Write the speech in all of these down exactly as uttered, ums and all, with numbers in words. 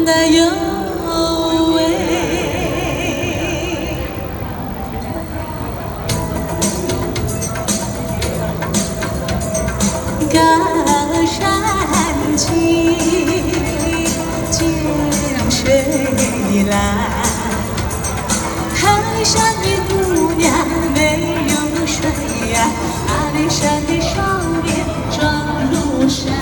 那有味。高山青，涧水蓝，海上的姑娘美如水呀，阿里山的少年壮如山。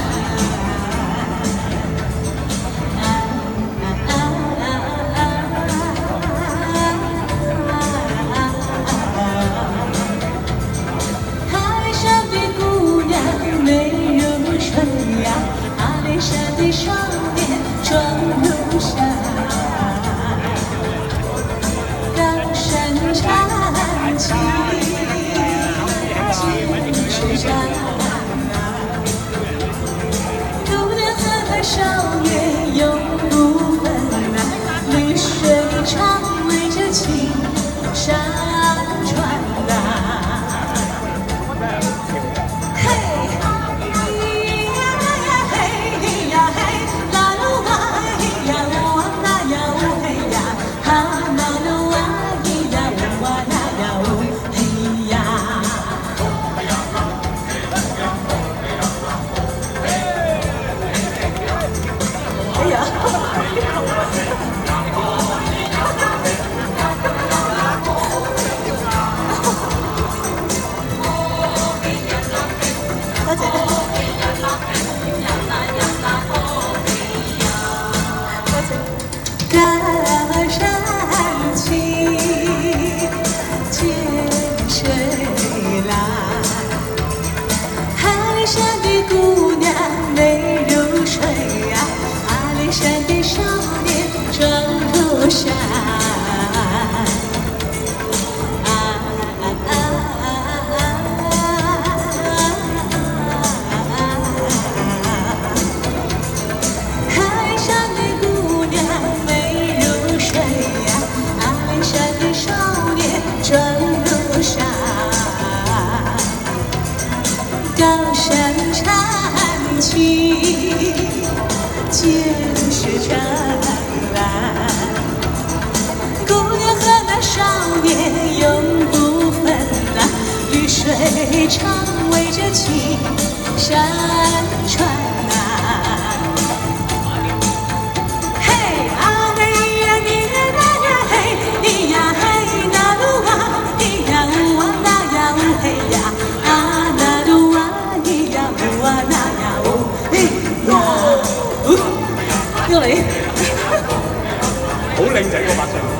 山的少年壮如山，高山长青，涧水长。姑娘和那少年永不分呐，绿水长围着青山转呐。 山啊啊啊海上的姑娘美如水呀，阿里山的少年壮如山。高山长青，涧水长蓝。 少年永不分呐，绿水长围着青山转呐。嘿啊嘿呀你呀那呀嘿，你呀嘿那鲁哇，你呀呜啊那呀呜嘿呀，啊那鲁哇你呀呜啊那呀呜嘿呀，又嚟， 好靚仔個把聲。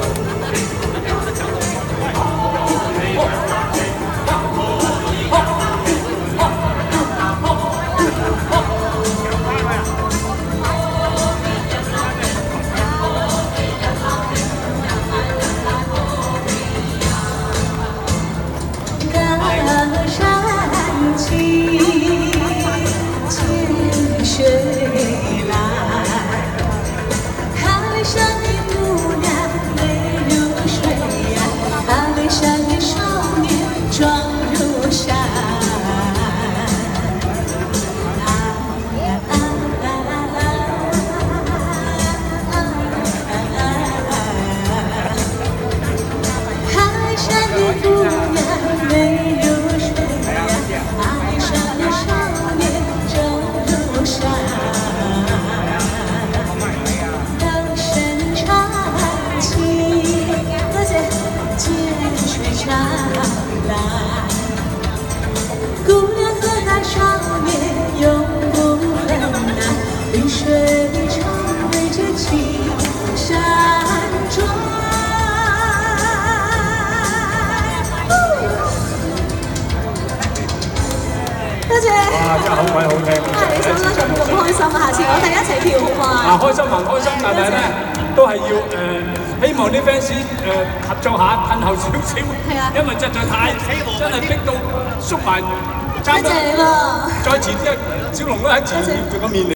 多謝。 哇！真係好鬼好聽。 啊！你唱得仲咁開心啊！下次我哋一齊跳好嘛？ 啊，開心還開心，但係咧都係要誒，希望啲 fans 誒合作下，褪後少少。係啊。因為實在太真係逼到縮埋，差唔多。多謝你喎。再遲啲，小龍都喺前面做個面嚟。